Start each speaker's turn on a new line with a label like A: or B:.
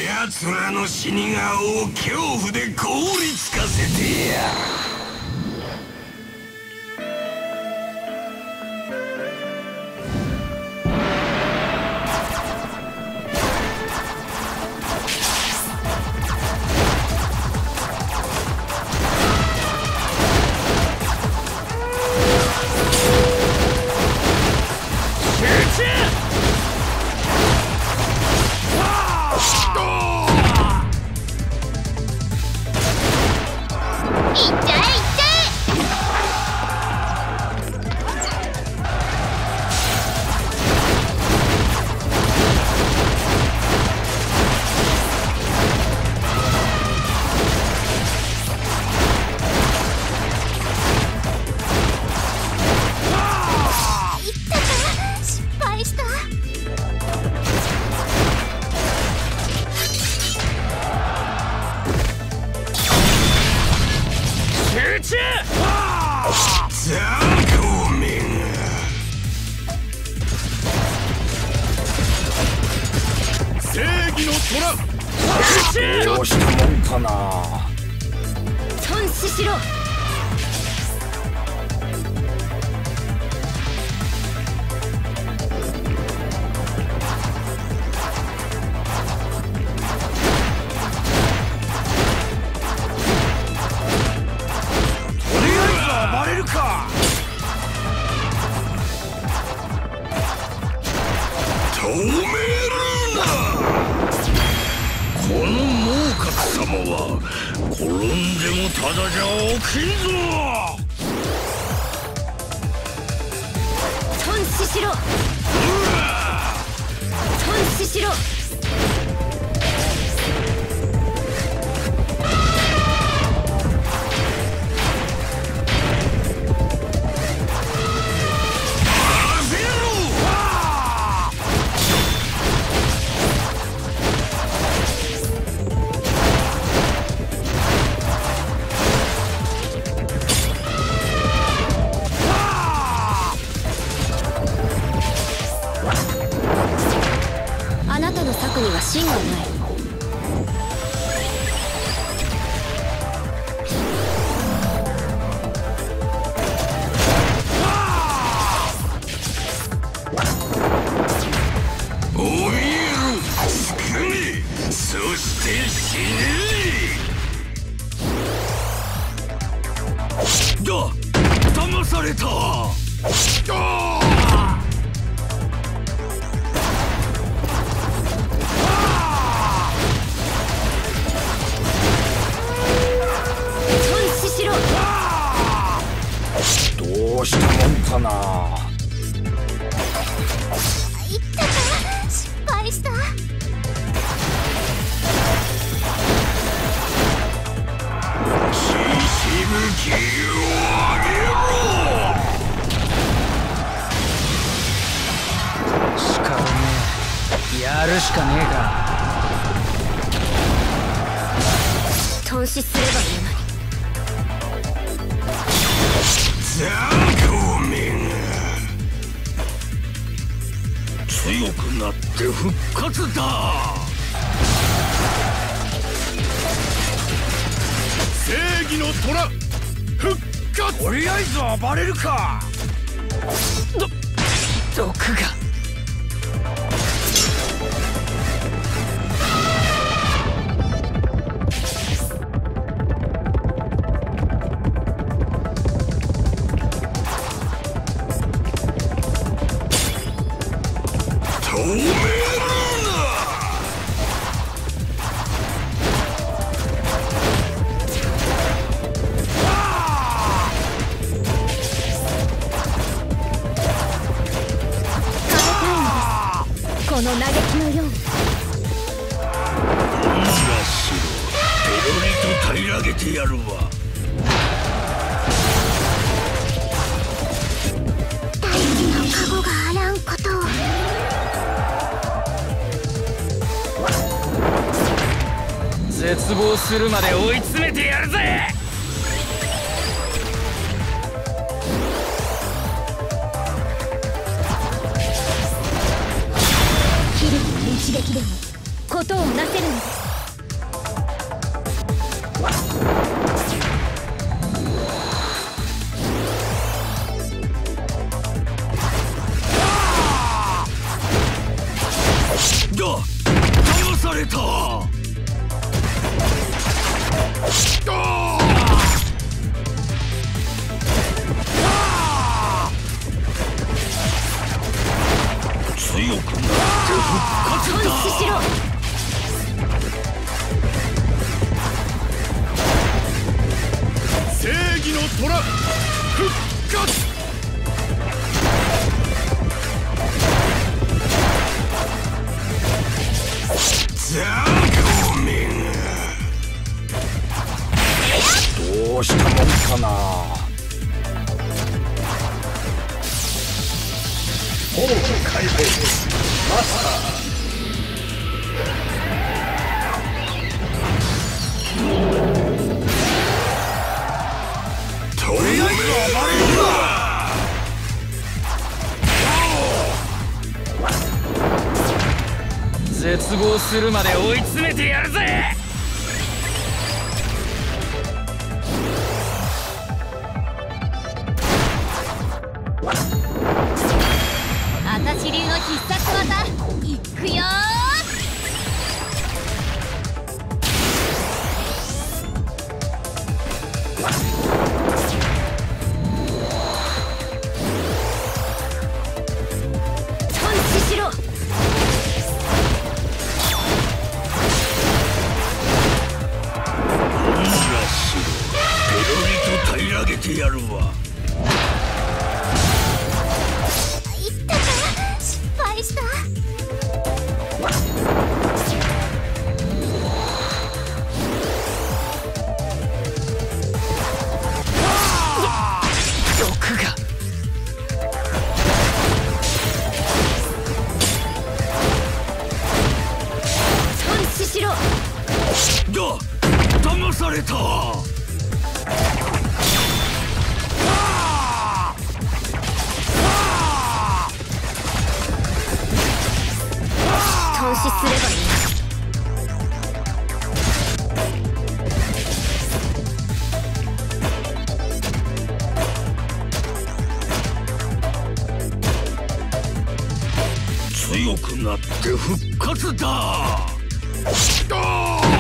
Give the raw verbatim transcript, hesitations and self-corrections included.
A: 奴らの死に顔を恐怖で凍りつかせてやる。
B: どうしたもんかな。
C: 頓死しろ。
B: とりあえず暴れるか。
A: 止めるな。この猛角様は転んでもただじゃ起きんぞ。
C: 頓死しろ。頓死しろ。あなたの策には芯がない。
A: お見える少ねえ、そして死ねえ。だ、騙された。あ
B: どうしたもんかな。
C: いったか、失敗した。
A: 血しぶきを上げろ。
B: しかねえ、やるしかねえか。
C: 頓死すればいいのに。
A: 雑魚めが強くなって復活だ。正義の虎復活。
B: とりあえず暴れるか。ど毒が。
A: 止めるな。
C: この嘆きのように。
A: どんなしろ、ペロリと平らげてやるわ。
C: 大事なカゴがあらんことを。
B: 絶望するまで追い詰めてやるぜ。
C: 切る一撃でも事をなせるのです。
A: 復活。ザコメンどうしたもんかな。フォーク解放マスター。とりあえず暴れるわ。
B: 絶望するまで追い詰めてやるぜ。
C: あたし流の必殺技いくよー。パンチしろ。
A: 平らげてやるわ。
C: いったか失敗した。
B: 毒が
C: パンチしろ。
A: だ騙された。
C: 投資すればいい。
A: 強くなって復活だ。